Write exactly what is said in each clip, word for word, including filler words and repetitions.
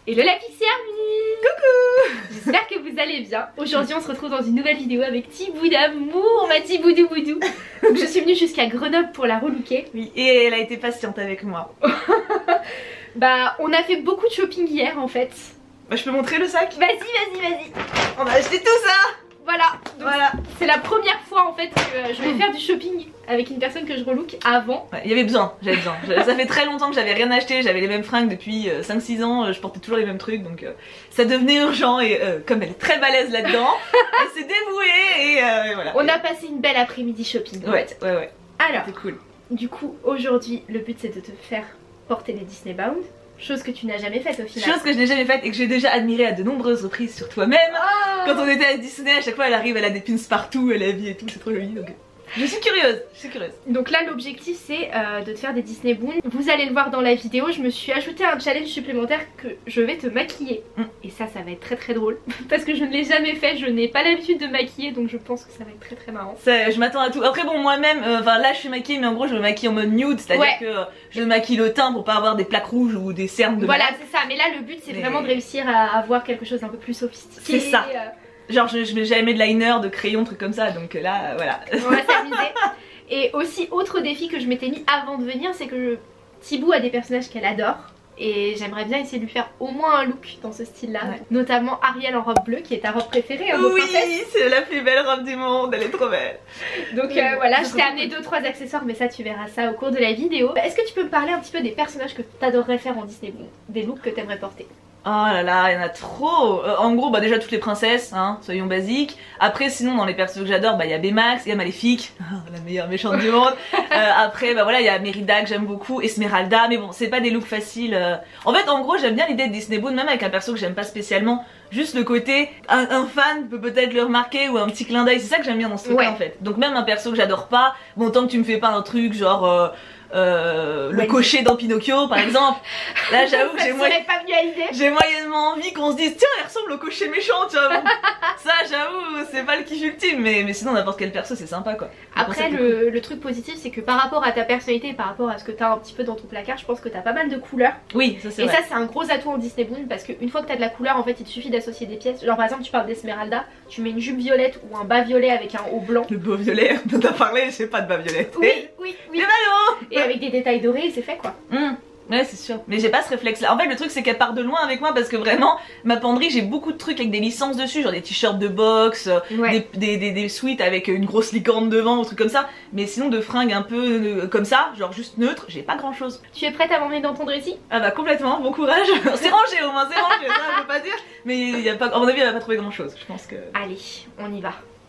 Hello la Pixie Army. Coucou. J'espère que vous allez bien. Aujourd'hui on se retrouve dans une nouvelle vidéo avec Thibou d'amour, ma Thiboudou Boudou. Donc je suis venue jusqu'à Grenoble pour la relooker. Oui, et elle a été patiente avec moi. Bah on a fait beaucoup de shopping hier en fait. Bah je peux montrer le sac? Vas-y, vas-y, vas-y. On a acheté tout ça. Voilà, voilà. C'est la première fois en fait que euh, je vais faire du shopping avec une personne que je relook avant. Ouais, il y avait besoin, j'avais besoin. Ça fait très longtemps que j'avais rien acheté, j'avais les mêmes fringues depuis euh, cinq six ans, je portais toujours les mêmes trucs donc euh, ça devenait urgent et euh, comme elle est très balèze là-dedans, elle s'est dévouée et, euh, et voilà. On a passé une belle après-midi shopping. Ouais, ouais, ouais. Alors, c'était cool. Du coup, aujourd'hui, le but c'est de te faire porter les Disney Bound. Chose que tu n'as jamais faite au final. Chose que je n'ai jamais faite et que j'ai déjà admirée à de nombreuses reprises sur toi-même. Oh. Quand on était à Disney, à chaque fois elle arrive, elle a des pins partout, elle habille et tout, c'est trop joli donc... Je suis curieuse, je suis curieuse. Donc là l'objectif c'est euh, de te faire des Disney Bound. Vous allez le voir dans la vidéo, je me suis ajouté un challenge supplémentaire que je vais te maquiller. Mm. Et ça, ça va être très très drôle. Parce que je ne l'ai jamais fait, je n'ai pas l'habitude de maquiller, donc je pense que ça va être très très marrant. Ça, je m'attends à tout. Après bon, moi-même, enfin euh, là je suis maquillée, mais en gros je me maquille en mode nude, c'est-à-dire ouais. que euh, je maquille le teint pour pas avoir des plaques rouges ou des cernes de Voilà, malade. c'est ça, mais là le but c'est mais... vraiment de réussir à avoir quelque chose d'un peu plus sophistiqué. C'est ça. Euh... Genre je, je mets jamais de liner, de crayon, truc comme ça, donc là euh, voilà. On va s'amuser. Et aussi autre défi que je m'étais mis avant de venir, c'est que je... Thibou a des personnages qu'elle adore. Et j'aimerais bien essayer de lui faire au moins un look dans ce style là, ouais. Notamment Ariel en robe bleue qui est ta robe préférée hein, oui, c'est la plus belle robe du monde, elle est trop belle. Donc oui, euh, voilà, je t'ai amené deux trois accessoires, mais ça tu verras ça au cours de la vidéo. Est-ce que tu peux me parler un petit peu des personnages que t'adorerais faire en Disney, des looks que t'aimerais porter? Oh là là, il y en a trop. euh, En gros, bah déjà toutes les princesses, hein, soyons basiques. Après sinon dans les persos que j'adore, bah il y a Baymax, il y a Maléfique, la meilleure méchante du monde. euh, Après bah voilà, il y a Mérida que j'aime beaucoup, Esmeralda, mais bon c'est pas des looks faciles. euh. En fait en gros j'aime bien l'idée de Disney Bound, même avec un perso que j'aime pas spécialement. Juste le côté, un, un fan peut peut-être le remarquer ou un petit clin d'œil, c'est ça que j'aime bien dans ce truc ouais. en fait. Donc même un perso que j'adore pas, bon tant que tu me fais pas un truc genre... Euh, Euh, le ouais, cocher dans Pinocchio par exemple, là j'avoue que j'ai moyen... moyennement envie qu'on se dise tiens elle ressemble au cocher méchant tu vois. Bon, ça j'avoue c'est pas le kiff ultime mais, mais sinon n'importe quel perso c'est sympa quoi. Après le, cool. le truc positif c'est que par rapport à ta personnalité et par rapport à ce que t'as un petit peu dans ton placard, je pense que t'as pas mal de couleurs. Oui ça c'est et vrai. ça c'est un gros atout en Disney Bound parce qu'une fois que t'as de la couleur en fait il te suffit d'associer des pièces. Genre par exemple tu parles d'Esmeralda, tu mets une jupe violette ou un bas violet avec un haut blanc. Le beau violet dont t'as parlé, j'ai pas de bas violet. Oui oui oui. Le maillot. Et avec des détails dorés c'est fait quoi. Mmh. Ouais c'est sûr, mais j'ai pas ce réflexe là. En fait le truc c'est qu'elle part de loin avec moi parce que vraiment ma penderie j'ai beaucoup de trucs avec des licences dessus, genre des t-shirts de boxe, ouais. des, des, des, des sweats avec une grosse licorne devant ou trucs comme ça. Mais sinon de fringues un peu euh, comme ça, genre juste neutre, j'ai pas grand chose. Tu es prête à m'emmener dans ton dressing? Ah bah complètement, bon courage. C'est rangé au moins, c'est rangé, ça je veux pas dire. Mais y a pas, à mon avis elle va pas trouver grand chose, je pense que... Allez, on y va.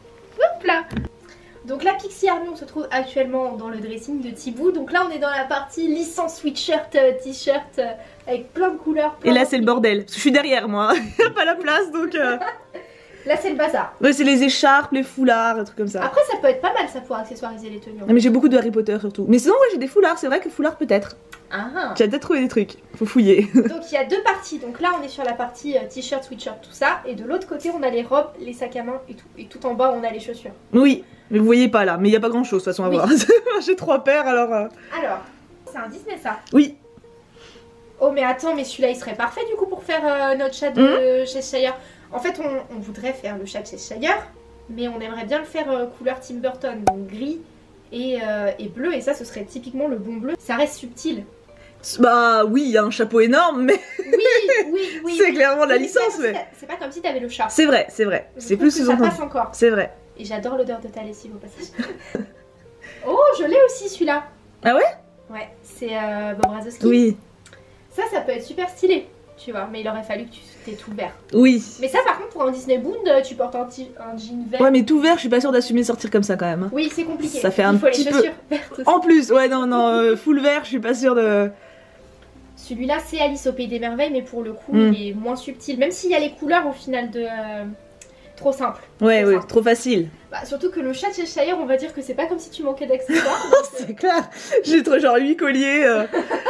Hop là. Donc la Pixie Army on se trouve actuellement dans le dressing de Thibou. Donc là on est dans la partie licence sweatshirt, euh, t-shirt euh, avec plein de couleurs. Plein et là c'est le bordel, parce que je suis derrière moi, y'a pas la place donc... Euh... Là c'est le bazar. Ouais c'est les écharpes, les foulards, des trucs comme ça. Après ça peut être pas mal ça pour accessoiriser les tenues. Non, mais j'ai beaucoup de Harry Potter surtout. Mais sinon ouais j'ai des foulards, c'est vrai que foulards peut-être. Ah. J'ai peut-être trouvé des trucs, faut fouiller. Donc il y a deux parties, donc là on est sur la partie euh, t-shirt, sweatshirt, tout ça. Et de l'autre côté on a les robes, les sacs à main et tout. Et tout en bas on a les chaussures. Oui. Mais vous voyez pas là, mais il y a pas grand chose de toute façon à oui. voir. J'ai trois paires alors. Euh... Alors, c'est un Disney ça? Oui. Oh mais attends, mais celui-là il serait parfait du coup pour faire euh, notre chat de mmh. Cheshire. En fait on, on voudrait faire le chat de Cheshire, mais on aimerait bien le faire euh, couleur Tim Burton, donc gris et, euh, et bleu, et ça ce serait typiquement le bon bleu. Ça reste subtil. Bah oui, il y a un chapeau énorme, mais... Oui, oui, oui. C'est clairement la licence, mais... C'est pas comme si t'avais le chat. C'est vrai, c'est vrai. C'est plus que ça passe encore. C'est vrai. Et j'adore l'odeur de ta lessive au passage. Oh, je l'ai aussi celui-là. Ah ouais? Ouais, c'est euh, Bob Razowski. Oui. Ça, ça peut être super stylé, tu vois, mais il aurait fallu que tu t'aies tout vert. Oui. Mais ça, par contre, pour un Disney Bound, tu portes un, un jean vert. Ouais, mais tout vert, je suis pas sûre d'assumer de sortir comme ça quand même. Oui, c'est compliqué. Ça fait un il faut petit les peu... chaussures vertes aussi. En plus, ouais, non, non, euh, full vert, je suis pas sûre de... Celui-là, c'est Alice au Pays des Merveilles, mais pour le coup, mm. il est moins subtil. Même s'il y a les couleurs au final de... Euh... Trop simple. Ouais, trop ouais, simple. trop facile. Bah, surtout que le chat de Cheshire, on va dire que c'est pas comme si tu manquais d'accessoires. C'est clair. J'ai trop genre huit colliers. Euh...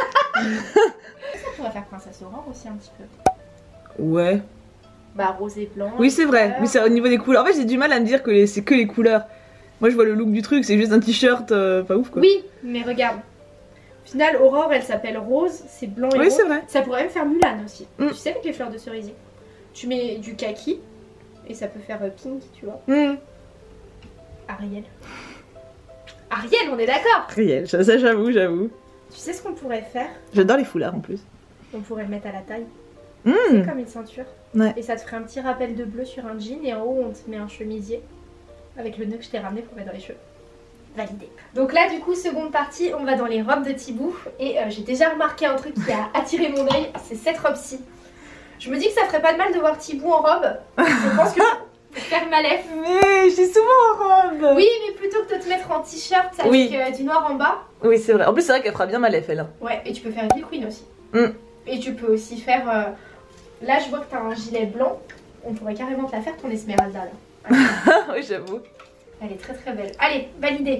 Ça pourrait faire princesse Aurore aussi un petit peu. Ouais. Bah rose et blanc. Oui c'est vrai, mais c'est au niveau des couleurs. En fait j'ai du mal à me dire que les... c'est que les couleurs. Moi je vois le look du truc, c'est juste un t-shirt euh, pas ouf quoi. Oui, mais regarde. Au final, Aurore, elle s'appelle Rose, c'est blanc et Oui, rose. c'est vrai. Ça pourrait même faire Mulan aussi. Mm. Tu sais, avec les fleurs de cerisier. Tu mets du kaki et ça peut faire euh, pink, tu vois. Mmh. Ariel. Ariel, on est d'accord. Réel, ça, ça j'avoue, j'avoue. Tu sais ce qu'on pourrait faire? J'adore les foulards en plus. On pourrait le mettre à la taille. Mmh. C'est comme une ceinture. Ouais. Et ça te ferait un petit rappel de bleu sur un jean et en haut on te met un chemisier avec le nœud que je t'ai ramené pour mettre dans les cheveux. Validé. Donc là du coup seconde partie, on va dans les robes de Thibaut et euh, j'ai déjà remarqué un truc qui a attiré mon œil, c'est cette robe-ci. Je me dis que ça ferait pas de mal de voir Thibaut en robe. Je pense que pour faire Malef. Mais je suis souvent en robe. Oui, mais plutôt que de te mettre en t-shirt avec Oui. euh, du noir en bas. Oui, c'est vrai. En plus, c'est vrai qu'elle fera bien Malef, elle. Ouais, et tu peux faire une Hill Queen aussi. Mm. Et tu peux aussi faire... euh, Là, je vois que t'as un gilet blanc. On pourrait carrément te la faire, ton Esmeralda, là. Allez. Oui, j'avoue. Elle est très très belle. Allez, validé.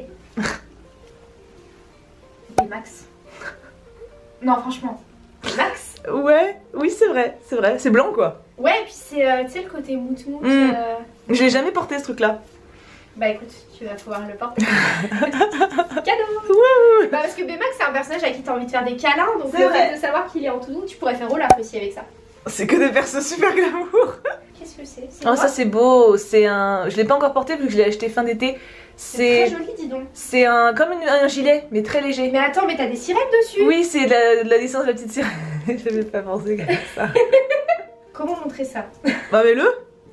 Et Max. Non, franchement. Max. Ouais, oui, c'est vrai, c'est vrai. C'est blanc, quoi. Ouais, et puis c'est, euh, tu sais, le côté mout-mout. Mm. euh, Je l'ai jamais porté, ce truc-là. Bah écoute, tu vas pouvoir le porter. Cadeau. Wouh. Bah parce que Baymax, c'est un personnage à qui t'as envie de faire des câlins. Donc C'est le vrai. fait de savoir qu'il est en toutou, tu pourrais faire Olaf aussi avec ça. C'est que des persos super glamour. Qu'est-ce que c'est? C'est Oh, quoi? ça, c'est beau. C'est un... Je l'ai pas encore porté, vu que je l'ai acheté fin d'été. C'est C'est... très joli, dis donc. C'est un... comme une- un gilet, mais très léger. Mais attends, mais t'as des sirènes dessus. Oui, c'est de la, de la licence de la petite sirène. Je vais pas penser comme ça. Comment montrer ça? Bah, mets-le.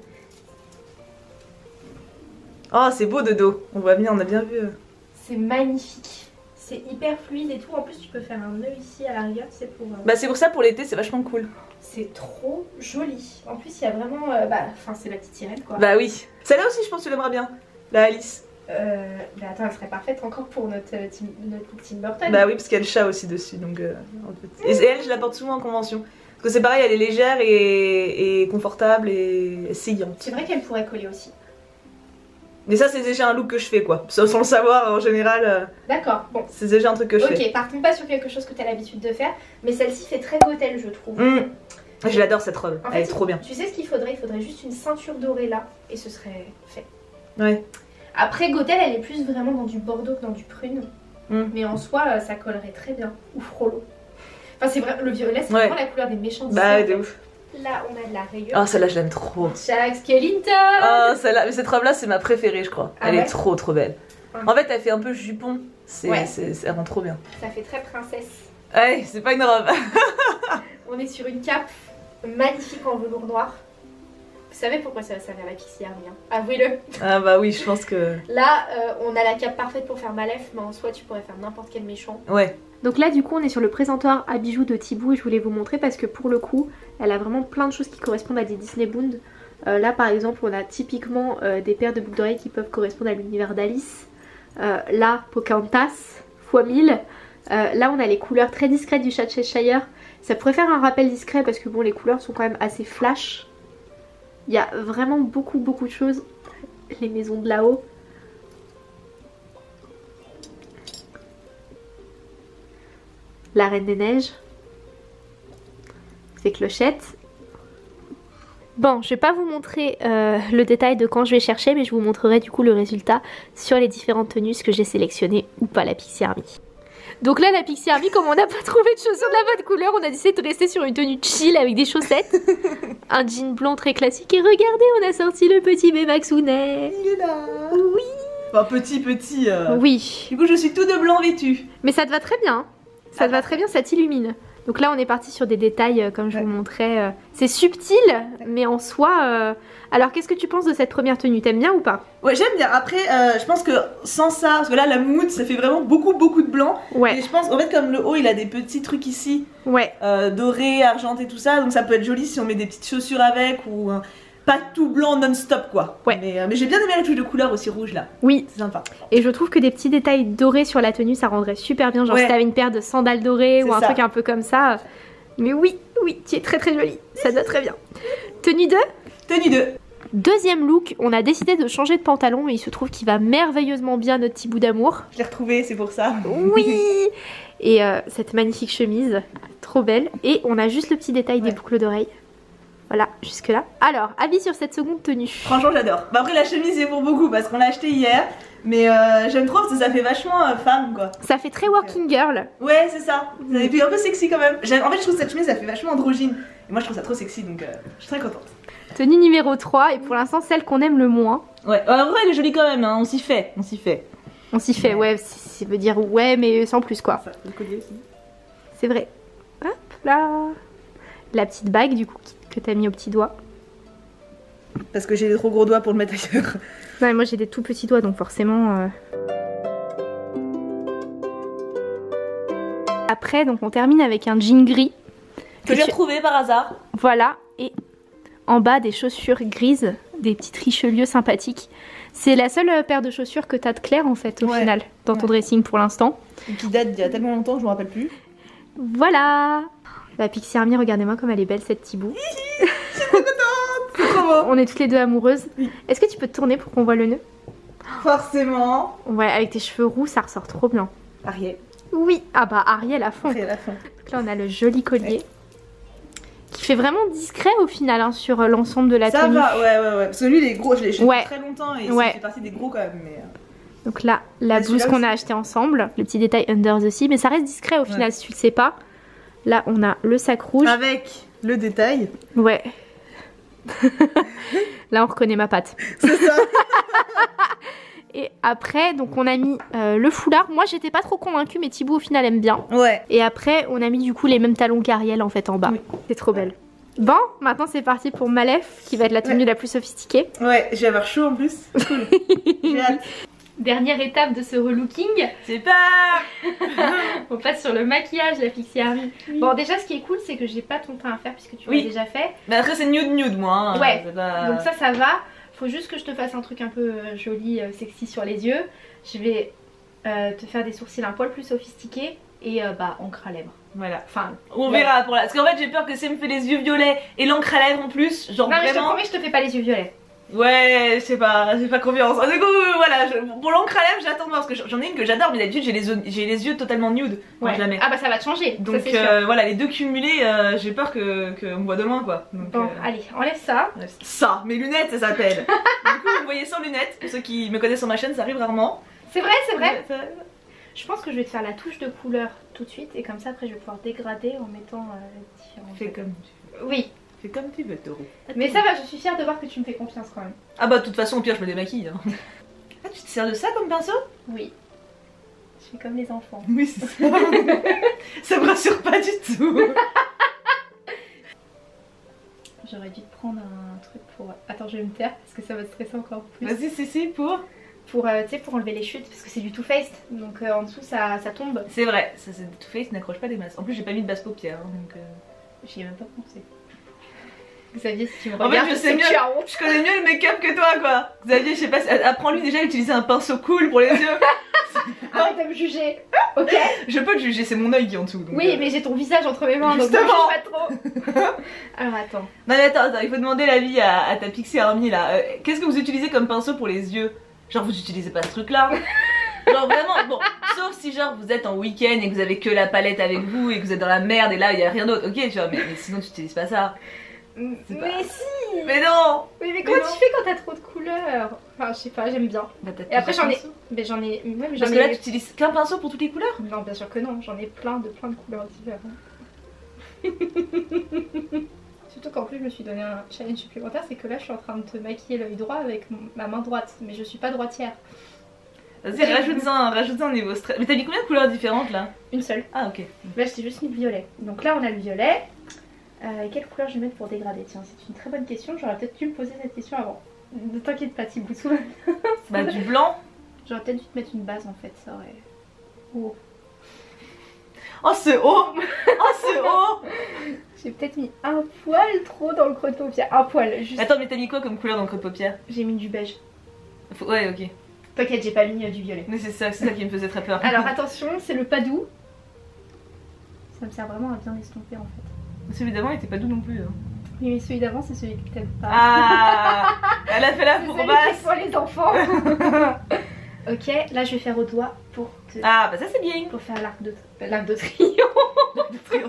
Oh, c'est beau de dos. On voit bien, on a bien vu. C'est magnifique. C'est hyper fluide et tout. En plus, tu peux faire un nœud ici à la rigueur, c'est pour. euh, Bah, c'est pour ça, pour l'été, c'est vachement cool. C'est trop joli. En plus, il y a vraiment. euh, bah, enfin, c'est la petite sirène quoi. Bah oui. Celle-là aussi, je pense que tu l'aimeras bien. La Alice. Euh, mais attends, elle serait parfaite encore pour notre, euh, Tim, notre Tim Burton. Bah oui, parce qu'il y a le chat aussi dessus. Donc, euh, en fait. Et elle, je la porte souvent en convention. Parce que c'est pareil, elle est légère et, et confortable et essayante. C'est vrai qu'elle pourrait coller aussi. Mais ça, c'est déjà un look que je fais, quoi. Sans, sans le savoir, en général, euh, D'accord, bon. c'est déjà un truc que je fais. Ok, partons pas sur quelque chose que t'as l'habitude de faire. Mais celle-ci fait très gothel, je trouve. Mmh. Je l'adore cette robe. En Elle fait, est trop bien. Tu sais ce qu'il faudrait? Il faudrait juste une ceinture dorée là. Et ce serait fait. Ouais. Après, gothel, elle est plus vraiment dans du bordeaux que dans du prune. Mm. Mais en soi, euh, ça collerait très bien. Ou frollo. Enfin, c'est vrai, le violet, c'est Ouais. vraiment la couleur des méchants. Bah, Disney, de en ouf. fait. Là, on a de la rayure. Oh, celle-là, je l'aime trop. Jack Skellington. Oh, celle-là. Mais cette robe-là, c'est ma préférée, je crois. Ah Elle ouais est trop, trop belle. Hum. En fait, elle fait un peu jupon. C'est, Ouais. c'est, ça rend trop bien. Ça fait très princesse. Ouais, c'est pas une robe. On est sur une cape magnifique en velours noir. Vous savez pourquoi ça va servir la Pixie Army, hein? Avouez-le. Ah bah oui, je pense que... Là, euh, on a la cape parfaite pour faire Malef, mais en soi, tu pourrais faire n'importe quel méchant. Ouais. Donc là, du coup, on est sur le présentoir à bijoux de Thibaut et je voulais vous montrer parce que pour le coup, elle a vraiment plein de choses qui correspondent à des Disney Bound. Euh, là, par exemple, on a typiquement euh, des paires de boucles d'oreilles qui peuvent correspondre à l'univers d'Alice. Euh, là, Pocahontas, fois mille. Euh, là, on a les couleurs très discrètes du chat de Cheshire. Ça pourrait faire un rappel discret parce que bon, les couleurs sont quand même assez flash. Il y a vraiment beaucoup, beaucoup de choses. Les maisons de là-haut. La Reine des Neiges. Ces clochettes. Bon, je vais pas vous montrer euh, le détail de quand je vais chercher, mais je vous montrerai du coup le résultat sur les différentes tenues, ce que j'ai sélectionné ou pas la Pixie Army. Donc là, la Pixie Army, comme on n'a pas trouvé de chaussures de la bonne couleur, on a décidé de rester sur une tenue chill avec des chaussettes. Un jean blanc très classique. Et regardez, on a sorti le petit Bémaxounet. Il est là. Oui. Enfin, petit, petit. euh. Oui. Du coup, je suis tout de blanc vêtu. Mais ça te va très bien. Ça te va très bien, ça t'illumine. Donc là, on est parti sur des détails, euh, comme je Ouais. vous montrais. euh, C'est subtil, mais en soi... euh, Alors, qu'est-ce que tu penses de cette première tenue? T'aimes bien ou pas? Ouais, j'aime bien. Après, euh, je pense que sans ça, parce que là, la moumoute, ça fait vraiment beaucoup, beaucoup de blanc. Ouais, Et je pense, en fait, comme le haut, il a des petits trucs ici, ouais. euh, dorés, argentés, tout ça. Donc ça peut être joli si on met des petites chaussures avec ou euh, pas tout blanc non-stop, quoi. Ouais. Mais, euh, mais j'ai bien aimé les touches de couleur aussi rouge là. Oui, C'est sympa. et je trouve que des petits détails dorés sur la tenue, ça rendrait super bien. Genre Ouais. si t'avais une paire de sandales dorées C'est ou un ça. truc un peu comme ça. Mais oui, oui, tu es très très jolie. Ça te va très bien. Tenue deux. Tenue deux. Deuxième look, on a décidé de changer de pantalon et il se trouve qu'il va merveilleusement bien notre petit bout d'amour. Je l'ai retrouvé, c'est pour ça. Oui. Et euh, cette magnifique chemise, trop belle. Et on a juste le petit détail des Ouais. boucles d'oreilles. Voilà, jusque là. Alors, avis sur cette seconde tenue. Franchement, j'adore. Bah après, la chemise, c'est pour beaucoup parce qu'on l'a acheté hier. Mais euh, j'aime trop parce que ça fait vachement euh, femme quoi. Ça fait très working girl. Ouais, c'est ça. Et puis un peu sexy quand même. En fait, je trouve que cette chemise ça fait vachement androgyne. Et moi, je trouve ça trop sexy donc euh, je suis très contente. Tenue numéro trois et pour l'instant celle qu'on aime le moins. Ouais, en vrai, elle est jolie quand même, hein. On s'y fait. On s'y fait. On s'y fait, ouais, ça veut dire ouais, mais sans plus quoi. Ça, le collier aussi. C'est vrai. Hop là. La petite bague du coup que t'as mis au petit doigt. Parce que j'ai des trop gros doigts pour le mettre ailleurs. Non, mais moi j'ai des tout petits doigts donc forcément. Euh... Après, donc on termine avec un jean gris. Que, que j'ai tu... retrouvé par hasard. Voilà, et en bas des chaussures grises, des petites Richelieu sympathiques. C'est la seule paire de chaussures que t'as de clair en fait au ouais. final dans ton ouais. dressing pour l'instant. Et qui date d'il y a tellement longtemps que je me rappelle plus. Voilà. La Pixie Army, regardez-moi comme elle est belle cette Thibaut. Je suis trop contente. C'est trop beau. On est toutes les deux amoureuses. Oui. Est-ce que tu peux te tourner pour qu'on voit le nœud? Forcément. Ouais, avec tes cheveux roux, ça ressort trop bien. Ariel. Oui, ah bah Ariel à fond. Ariel à fond. Donc là on a le joli collier. Ouais. Qui fait vraiment discret au final hein, sur l'ensemble de la ça tenue. Ça va, ouais, ouais, ouais. Parce que lui, il est gros, je l'ai fait ouais. très longtemps et ouais. ça fait partie des gros quand même. Mais... Donc là, la mais blouse qu'on a acheté ensemble, le petit détail under the sea, mais ça reste discret au final ouais. si tu le sais pas. Là, on a le sac rouge. Avec le détail. Ouais. Là, on reconnaît ma patte. C'est ça. Et après, donc on a mis euh, le foulard. Moi, j'étais pas trop convaincue, mais Thibaut au final aime bien. Ouais. Et après, on a mis du coup les mêmes talons qu'Ariel en fait en bas. Oui. C'est trop belle. Bon, maintenant c'est parti pour Malef, qui va être la tenue ouais. la plus sophistiquée. Ouais, je vais avoir chaud en plus. Cool. J'ai hâte. Dernière étape de ce relooking. C'est pas. On passe sur le maquillage, la Pixie Army. Oui. Bon, déjà, ce qui est cool, c'est que j'ai pas ton teint à faire puisque tu oui. l'as déjà fait. Mais après, c'est nude nude, moi. Hein. Ouais. Pas... Donc ça, ça va. Faut juste que je te fasse un truc un peu joli, euh, sexy sur les yeux. Je vais euh, te faire des sourcils un poil plus sophistiqués et euh, bah encre à lèvres. Voilà. Enfin, on ouais. verra pour la. Parce qu'en fait, j'ai peur que si elle me fait les yeux violets et l'encre à lèvres en plus, genre non, vraiment. mais je te promets, je te fais pas les yeux violets. Ouais, je sais pas, j'ai pas confiance. Du coup, voilà, je, pour l'encre à lèvres, j'attends de voir parce que j'en ai une que j'adore, mais d'habitude j'ai les, j'ai les yeux totalement nude. Ouais. Jamais. Ah bah ça va te changer. Donc ça, euh, sûr. Voilà, les deux cumulés, euh, j'ai peur que qu'on me voit de loin quoi. Donc, bon, euh... allez, enlève ça. Ça, mes lunettes, ça s'appelle. Du coup, vous me voyez sans lunettes. Pour ceux qui me connaissent sur ma chaîne, ça arrive rarement. C'est vrai, c'est vrai. Ça... Je pense que je vais te faire la touche de couleur tout de suite et comme ça après je vais pouvoir dégrader en mettant euh, différents. Fais comme tu veux. Oui. Fais comme tu veux, Taureau. Mais ça va, je suis fière de voir que tu me fais confiance quand même. Ah bah de toute façon au pire je me démaquille. Hein. Ah tu te sers de ça comme pinceau? Oui. Je fais comme les enfants. Oui c'est ça. Ça me rassure pas du tout. J'aurais dû te prendre un truc pour... Attends je vais me taire parce que ça va te stresser encore plus. Vas-y c'est si pour... Pour, euh, pour enlever les chutes parce que c'est du Too Faced donc euh, en dessous ça, ça tombe. C'est vrai, ça c'est Too Faced n'accroche pas des masses. En plus j'ai pas mis de basse paupière hein, donc... Euh... J'y ai même pas pensé. Xavier, si tu me regardes, en fait, je sais mieux, je connais mieux le make-up que toi quoi. Xavier, je sais pas, apprends-lui déjà à utiliser un pinceau cool pour les yeux. Arrête de me juger, ok? Je peux te juger, c'est mon œil qui est en dessous. Donc oui, euh... mais j'ai ton visage entre mes mains, justement. donc je pas trop. Alors attends. Non mais attends, attends, il faut demander l'avis à, à ta Pixie Army là. Euh, Qu'est-ce que vous utilisez comme pinceau pour les yeux? Genre vous utilisez pas ce truc là? Genre vraiment, bon, sauf si genre vous êtes en week-end et que vous avez que la palette avec vous et que vous êtes dans la merde et là il y a rien d'autre, ok tu vois, mais, mais sinon tu utilises pas ça. Mais pas... si. Mais non. Mais, mais comment mais tu fais quand t'as trop de couleurs? Enfin je sais pas, j'aime bien. Bah, et après j'en ai... Mais j'en ai... Ouais, mais Parce ai... que là tu utilises qu'un pinceau pour toutes les couleurs? Non bien sûr que non, j'en ai plein de plein de couleurs différentes. Surtout qu'en plus je me suis donné un challenge supplémentaire, c'est que là je suis en train de te maquiller l'œil droit avec ma main droite, mais je suis pas droitière. Vas-y, rajoute-en, rajoute-en au niveau stress. Mais t'as mis combien de couleurs différentes là? Une seule. Ah ok. Là je t'ai juste mis le violet. Donc là on a le violet. Euh, quelle couleur je vais mettre pour dégrader? Tiens, c'est une très bonne question, j'aurais peut-être dû me poser cette question avant. Ne t'inquiète pas, Thibaut, tout va bien. Bah du blanc. J'aurais peut-être dû te mettre une base en fait, ça aurait... Oh. Oh ce haut. Oh ce haut. J'ai peut-être mis un poil trop dans le creux de paupière. Un poil, juste. Attends, mais t'as mis quoi comme couleur dans le creux de paupière? J'ai mis du beige. Faut... Ouais, ok. T'inquiète, j'ai pas mis euh, du violet. Mais c'est ça, c'est ça qui me faisait très peur. Alors attention, c'est le pas doux. Ça me sert vraiment à bien estomper en fait. Celui d'avant il était pas doux non plus. Hein. Oui, mais celui d'avant c'est celui que t'aimes pas. Ah. Elle a fait la fourbasse pour les enfants. Ok, là je vais faire au doigt pour te... Ah bah ça c'est bien. Pour faire l'arc de, l'arc de triomphe. L'arc de triomphe.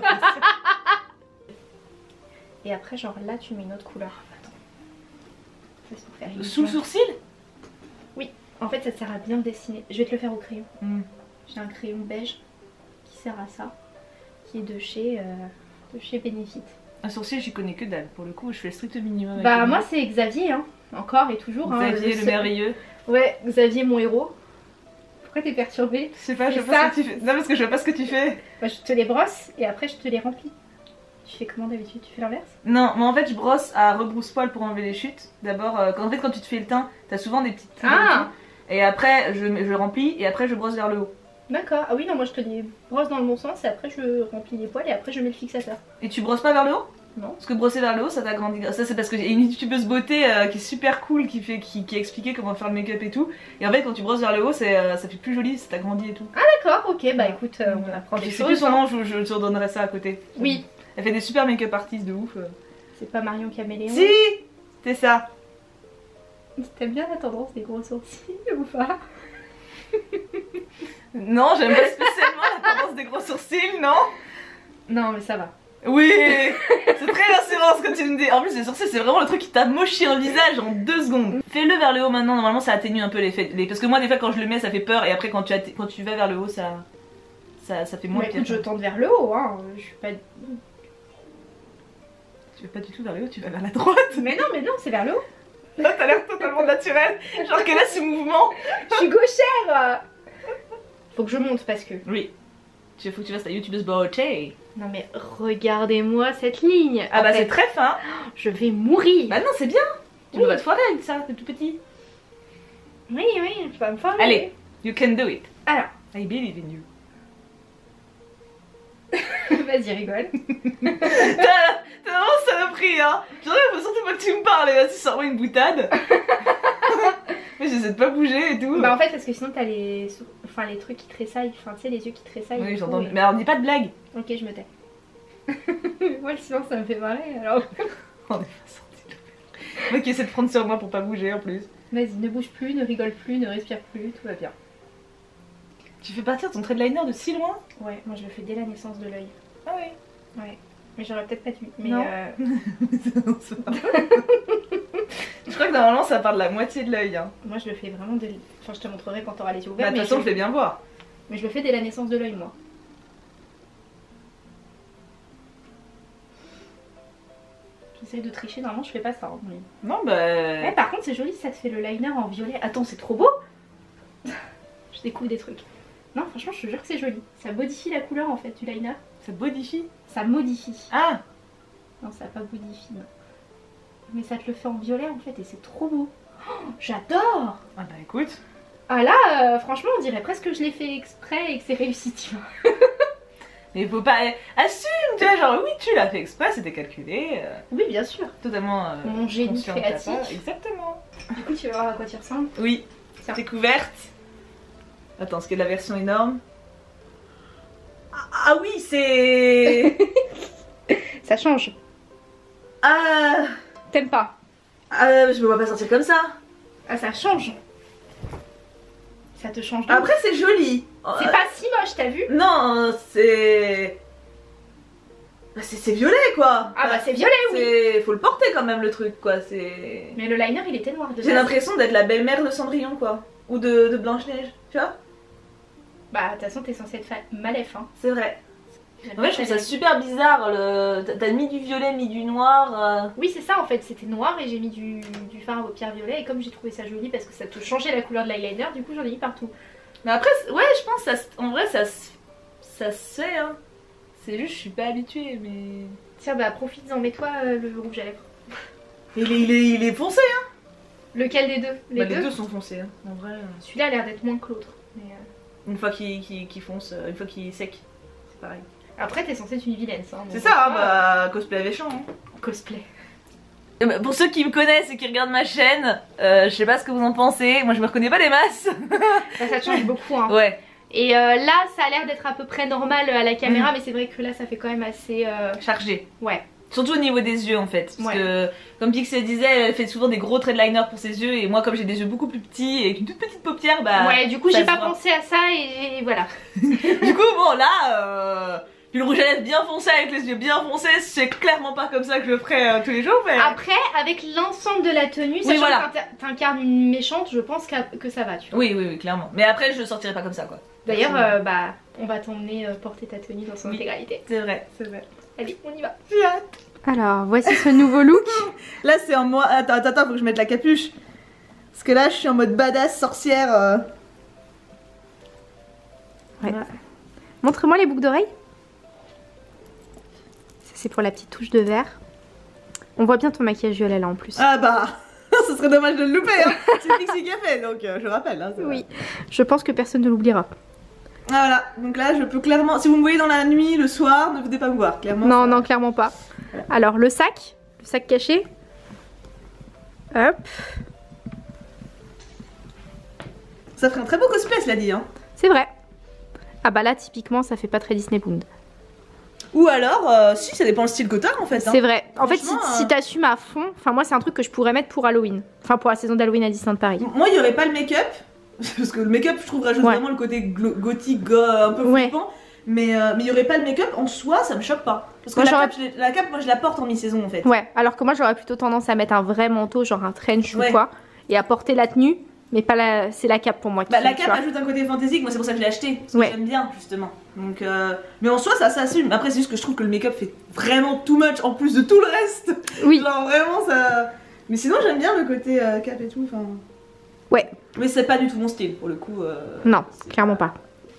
Et après genre là tu mets une autre couleur. Attends. Sous le sourcil? Oui. En fait, ça sert à bien dessiner. Je vais te le faire au crayon. Mm. J'ai un crayon beige qui sert à ça, qui est de chez, euh, de chez Benefit. Un sourcil, j'y connais que dalle. Pour le coup, je fais le strict minimum. Avec Bah le moi mien. c'est Xavier, hein. Encore et toujours. Xavier, hein, le merveilleux. Ouais, Xavier mon héros. Pourquoi t'es perturbée? Je sais pas, je C'est vois pas ça. ce que tu fais. Non, parce que je vois pas ce que tu fais. Bah, je te les brosse et après je te les remplis. Tu fais comment d'habitude? Tu fais l'inverse? Non, mais en fait, je brosse à rebrousse-poil pour enlever les chutes. D'abord, euh, quand, en fait, quand tu te fais le teint, t'as souvent des petites poules Ah, et tout. Et après, je, je remplis et après, je brosse vers le haut. d'accord. Ah oui, non, moi je te les brosse dans le bon sens et après je remplis les poils et après je mets le fixateur. Et tu brosses pas vers le haut? Non. Parce que brosser vers le haut, ça t'agrandit. Ça, c'est parce qu'il y a une youtubeuse beauté euh, qui est super cool, qui, fait, qui, qui a expliqué comment faire le make-up et tout. Et en fait, quand tu brosses vers le haut, c'est, euh, ça fait plus joli, ça t'agrandit et tout. D'accord, ok, bah écoute, euh, on apprend des Je sais choses. plus son nom, je, je te redonnerai ça à côté. Oui, Elle fait des super make-up artistes de ouf. euh. c'est pas Marion Caméléon. Si, c'est ça. T'aimes bien la tendance des gros sourcils ou pas? Non, j'aime pas spécialement la tendance des gros sourcils, non. Non, mais ça va. Oui, c'est très rassurant ce que tu me dis. En plus, les sourcils, c'est vraiment le truc qui t'a mochi un visage en deux secondes. Fais-le vers le haut maintenant, normalement ça atténue un peu l'effet. Les... Parce que moi, des fois, quand je le mets, ça fait peur. Et après, quand tu, atte... quand tu vas vers le haut, ça, ça, ça fait moins Bah pire. écoute, je tente vers le haut, hein. Je suis pas. Tu vas pas du tout vers le haut, tu vas vers la droite. Mais non, mais non, c'est vers le haut. Là, t'as l'air totalement naturel. Genre qu'elle a ce mouvement. Je suis gauchère. Faut que je monte parce que. Oui. Tu faut que tu fasses ta youtubeuse beauté. Non mais regardez-moi cette ligne. Ah En bah fait, c'est très fin. je vais mourir. Bah non, c'est bien. Tu Oui. peux pas te foirer avec ça, c'est tout petit. Oui, oui, je vais me faire. Allez, you can do it. Alors, I believe in you. vas-y, rigole. T'as t'as vraiment saloperie, hein. J'aurais faut surtout pas que tu me parles, et vas-y, sors-moi une boutade. Mais j'essaie de pas bouger et tout. Bah en fait, parce que sinon t'as les, sou- enfin les trucs qui tressaillent, enfin tu sais les yeux qui tressaillent. Oui, et j'entends. tout, et- Mais alors, dis pas de blague. Ok, je me tais. Moi le silence ça me fait marrer alors. On est pas sorti. Moi qui essaie de prendre sur moi pour pas bouger en plus. Vas-y, ne bouge plus, ne rigole plus, ne respire plus, tout va bien. Tu fais partir ton trait de liner de si loin? Ouais, moi je le fais dès la naissance de l'œil. Ah oui. Ouais. Mais j'aurais peut-être pas dû. Mais Non. euh, Je crois que normalement ça part de la moitié de l'œil. Hein. moi je le fais vraiment dès. Enfin, je te montrerai quand t'auras les yeux Bah, ouverts. de toute mais façon, je... je fais bien voir. mais je le fais dès la naissance de l'œil, moi. J'essaie de tricher, normalement je fais pas ça. Hein, mais... Non, bah. Ouais, par contre, c'est joli, ça te fait le liner en violet. Attends, c'est trop beau! Je découvre des trucs. Non, franchement, je te jure que c'est joli. Ça modifie la couleur en fait du liner. Ça bodifie. Ça modifie. Ah! Non, ça pas modifie, non. Mais ça te le fait en violet en fait et c'est trop beau. Oh, j'adore! Ah bah écoute. Ah là, euh, franchement, on dirait presque que je l'ai fait exprès et que c'est réussi, tu vois. Mais faut pas. Assume, tu vois, genre oui, tu l'as fait exprès, c'était calculé. euh, Oui, bien sûr. totalement. euh, Mon génie conscient de ta créatif. part. Exactement. Du coup, tu vas voir à quoi tu ressembles. Oui, Tiens. découverte. Attends, est-ce qu'il y a de la version énorme? Ah, ah oui, c'est. Ça change. Ah, T'aimes pas? ah, je me vois pas sortir comme ça. Ah, ça change. Ça te change. de Après, c'est joli. C'est pas si moche, t'as vu? Non, c'est. Bah, c'est c'est violet quoi. Ah bah c'est violet, oui. C'est. Faut le porter quand même le truc quoi. C'est. Mais le liner, il était noir de J'ai base. l'impression d'être la belle-mère de Cendrillon quoi. Ou de, de Blanche-Neige, tu vois? Bah, de toute façon, t'es censée être fa- Malef, hein. C'est vrai. En fait, je trouve ça super bizarre. Le... T'as mis du violet, mis du noir. euh. Oui, c'est ça en fait, c'était noir et j'ai mis du, du fard à paupières violet. Et comme j'ai trouvé ça joli parce que ça te changeait la couleur de l'eyeliner, du coup j'en ai mis partout. Mais après, c'est- ouais, je pense que ça, se- en vrai, ça, se- ça se fait. Hein. C'est juste, je suis pas habituée, mais. Tiens, bah profites-en, mets-toi euh, le rouge à lèvres. Il est, il est, il est foncé, hein. Lequel des deux? Les Bah, deux, les deux sont foncés, hein. En vrai. euh, Celui-là a l'air d'être moins que l'autre. Mais, euh, Une fois qu'il qu'il- qu'il fonce, euh, une fois qu'il est sec, c'est pareil. Après, t'es censée être une vilaine, ça. C'est ça, hein, bah, cosplay méchant. Hein. Cosplay. Et bah, pour ceux qui me connaissent et qui regardent ma chaîne, euh, je sais pas ce que vous en pensez. Moi, je me reconnais pas des masses. Ça, ça te change beaucoup, hein. Ouais. Et euh, là, ça a l'air d'être à peu près normal à la caméra, mais c'est vrai que là, ça fait quand même assez. euh, Chargé. Ouais. Surtout au niveau des yeux en fait. Parce Ouais. que, comme Pixie disait, elle fait souvent des gros traits de liner pour ses yeux. Et moi, comme j'ai des yeux beaucoup plus petits et une toute petite paupière, bah. ouais, du coup, ça j'ai se pas voit. pensé à ça et, et voilà. Du coup, bon, là. Euh... Puis le rouge à lèvres bien foncé avec les yeux bien foncés, c'est clairement pas comme ça que je le ferais euh, tous les jours. Mais... Après, avec l'ensemble de la tenue, oui, sachant voilà. que t'incarnes une méchante, je pense que ça va, tu vois. Oui, oui, oui, clairement. Mais après, je le sortirai pas comme ça, quoi. D'ailleurs, euh, bah, on va t'emmener euh, porter ta tenue dans son oui. intégralité. C'est vrai, c'est vrai. Allez, on y va. J'ai hâte. Alors, voici ce nouveau look. Là, c'est en moi. Attends, attends, attends, faut que je mette la capuche. Parce que là, je suis en mode badass sorcière. Euh... Ouais. Ouais. Montre-moi les boucles d'oreilles. Ça, c'est pour la petite touche de vert. On voit bien ton maquillage violet là en plus. Ah bah, ce serait dommage de le louper. Hein. C'est Pixie qui a fait, donc euh, je rappelle. Hein, oui, vrai. Je pense que personne ne l'oubliera. Ah, voilà, donc là, je peux clairement. Si vous me voyez dans la nuit, le soir, ne venez pas me voir. Clairement. Non, ça... non, clairement pas. Voilà. Alors, le sac, le sac caché. Hop. Ça ferait un très beau cosplay, cela dit. Hein. C'est vrai. Ah bah là, typiquement, ça fait pas très Disney Bound. Ou alors, euh, si, ça dépend le style que t'as en fait. Hein. C'est vrai. En fait, si, euh... si t'assumes à fond, enfin moi, c'est un truc que je pourrais mettre pour Halloween. Enfin, pour la saison d'Halloween à Disneyland Paris. Moi, il y aurait pas le make-up. Parce que le make-up, je trouve, rajoute ouais. vraiment le côté gothique, go un peu ouais. flippant. Mais euh, il y aurait pas le make-up en soi, ça me choque pas. Parce que moi, la, cape, je, la cape, moi, je la porte en mi-saison en fait. Ouais, alors que moi, j'aurais plutôt tendance à mettre un vrai manteau, genre un trench ouais. ou quoi, et à porter la tenue. Mais pas la, c'est la cape pour moi qui bah, fait, la cape ajoute un côté fantaisique, moi c'est pour ça que je l'ai acheté, parce que ouais. j'aime bien justement. Donc, euh... mais en soi ça s'assume. Après c'est juste que je trouve que le make-up fait vraiment too much en plus de tout le reste. Oui. Genre vraiment ça. Mais sinon j'aime bien le côté euh, cap et tout. Enfin. Ouais. Mais c'est pas du tout mon style pour le coup. Euh... Non, clairement pas.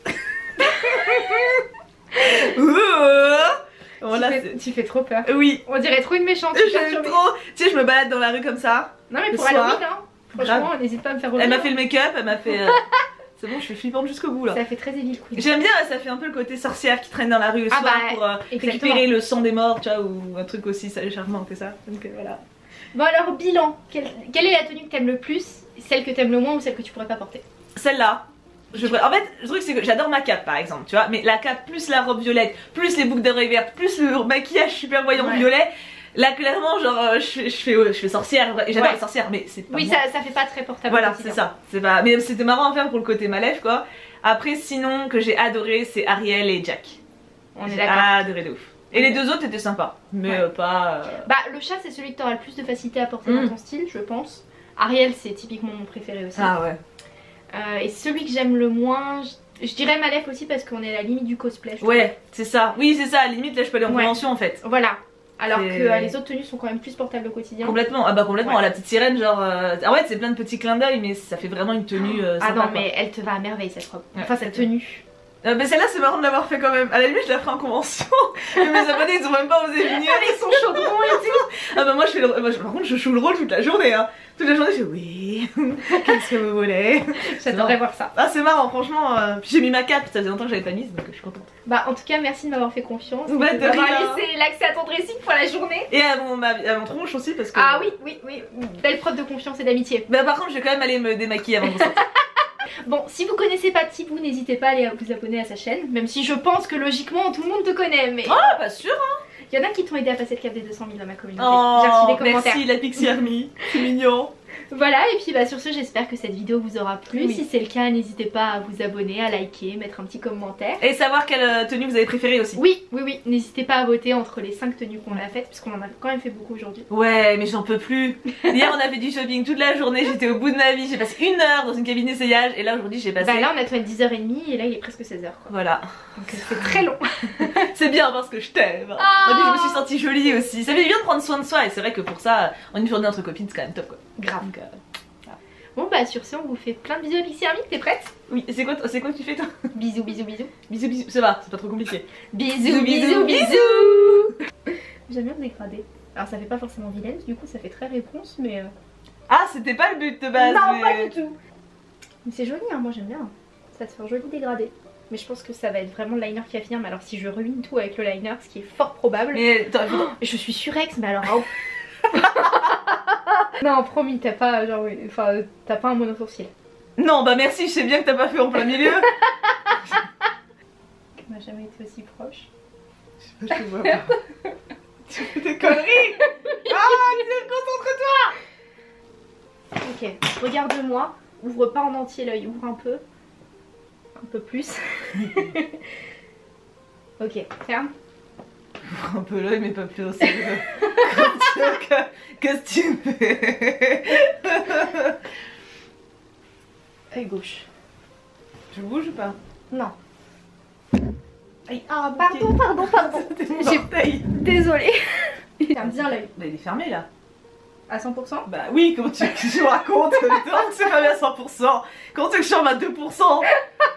Bon, là, tu, fais, tu fais trop peur. Oui. On dirait trop une méchante. J'aime trop. Tu sais je me balade dans la rue comme ça. Non mais pour Halloween hein. Franchement, n'hésite pas à me faire revenir. Elle m'a fait le make-up, elle m'a fait. Euh... C'est bon, je suis flippante jusqu'au bout là. Ça fait très Evil Queen. J'aime bien, ça fait un peu le côté sorcière qui traîne dans la rue le ah soir bah, pour euh, récupérer le sang des morts, tu vois, ou un truc aussi ça, charmant, c'est ça. Donc euh, voilà. Bon alors, bilan. Quelle, quelle est la tenue que t'aimes le plus? Celle que t'aimes le moins ou celle que tu pourrais pas porter? Celle-là. Je... En fait, le truc c'est que j'adore ma cape par exemple, tu vois, mais la cape plus la robe violette, plus les boucles d'oreilles vertes, plus le maquillage super voyant ouais. violet. Là clairement genre euh, je, fais, je, fais, euh, je fais sorcière et j'adore ouais. les sorcières mais c'est pas oui moi. ça, ça fait pas très portable. Voilà c'est ça, c'est pas... mais c'était marrant à faire pour le côté malève quoi. Après sinon que j'ai adoré c'est Ariel et Jack. On est d'accord. Adoré de ouf. Et les deux autres étaient sympas mais ouais. euh, pas... Euh... Bah le chat c'est celui que t'auras le plus de facilité à porter mmh. dans ton style je pense. Ariel c'est typiquement mon préféré aussi. Ah ouais. Euh, et celui que j'aime le moins... Je... Je dirais Malef aussi parce qu'on est à la limite du cosplay. Ouais, c'est ça. Oui, c'est ça. À la limite, là, je peux aller en ouais. convention en fait. Voilà. Alors que euh, les autres tenues sont quand même plus portables au quotidien. Complètement. Ah bah complètement. Ouais. La petite sirène, genre. Euh... Ah ouais, c'est plein de petits clins d'œil, mais ça fait vraiment une tenue. Euh, ah sympa, non, quoi. mais elle te va à merveille cette robe. Ouais. Enfin, cette tenue. Euh, mais celle-là, c'est marrant de l'avoir fait quand même. À la limite, je la ferai en convention. Mais mes abonnés, ils ont même pas osé venir. Avec son chaudron et tout. Ah bah moi, je fais le... moi, je... par contre, je joue le rôle toute la journée. Hein. Toute la journée, je fais oui. Qu'est-ce que vous voulez? J'adorerais voir ça. Ah, c'est marrant, franchement. Euh... Puis j'ai mis ma cape, ça faisait longtemps que j'avais pas mise, donc je suis contente. Bah, en tout cas, merci de m'avoir fait confiance. Bah, de d'avoir rien. laissé l'accès à ton dressing pour la journée. Et à mon, à mon tronche aussi, parce que. Ah oui, oui, oui. Belle preuve de confiance et d'amitié. Bah, par contre, je vais quand même aller me démaquiller avant de sortir. Bon, si vous connaissez pas Thibou, n'hésitez pas à aller vous abonner à sa chaîne. Même si je pense que logiquement tout le monde te connaît. Mais oh, pas sûr hein. Il y en a qui t'ont aidé à passer le cap des deux cent mille dans ma communauté. Oh, j'ai reçu des commentaires. Merci la Pixie Army, c'est mignon. Voilà, et puis bah sur ce j'espère que cette vidéo vous aura plu. Oui. Si c'est le cas, n'hésitez pas à vous abonner, à liker, mettre un petit commentaire. Et savoir quelle tenue vous avez préférée aussi. Oui, oui, oui, n'hésitez pas à voter entre les cinq tenues qu'on a faites, puisqu'on en a quand même fait beaucoup aujourd'hui. Ouais, mais j'en peux plus. Hier on a fait du shopping toute la journée, j'étais au bout de ma vie, j'ai passé une heure dans une cabine d'essayage, et là aujourd'hui j'ai passé... Bah là on a tourné dix heures trente, et là il est presque seize heures quoi. Voilà. Donc c'est très long. C'est bien parce que je t'aime. Oh. Et puis je me suis sentie jolie aussi. Ça fait bien de prendre soin de soi, et c'est vrai que pour ça, en une journée entre copines, c'est quand même top quoi. Grave. Donc, euh... Bon bah sur ce on vous fait plein de bisous à Pixie Army, t'es prête? Oui, c'est quoi, c'est quoi que tu fais toi? Bisous bisous bisous. Bisous bisous, ça va, c'est pas trop compliqué. Bisous bisous bisous, bisous. J'aime bien le dégradé. Alors ça fait pas forcément vilaine, du coup ça fait très réponse mais... Euh... Ah c'était pas le but de base. Non mais... pas du tout. Mais c'est joli hein, moi j'aime bien. Ça te fait un joli dégradé. Mais je pense que ça va être vraiment le liner qui affirme. Alors si je ruine tout avec le liner, ce qui est fort probable. Mais oh, je suis surex mais alors... Oh. Non promis t'as pas genre enfin t'as pas un monosourcil. Non bah merci, je sais bien que t'as pas fait en plein milieu. On n'a jamais été aussi proche. Je sais pas, je te vois pas. Tu fais des conneries. Ah concentre-toi. Ok, regarde-moi, ouvre pas en entier l'œil, ouvre un peu. Un peu plus. Ok, ferme. Un peu l'œil, mais pas plus au sérieux. Qu'est-ce que tu fais? Œil gauche. Je bouge ou pas? Non. Aïe. Ah, pardon, pardon, pardon. J'ai J'ai... Désolée. Ferme bien l'œil. Bah, il est fermé là. À cent pour cent? Bah oui, comment tu veux que je raconte? Tu sais pas bien à cent pour cent. Comment tu veux que je ferme à deux pour cent?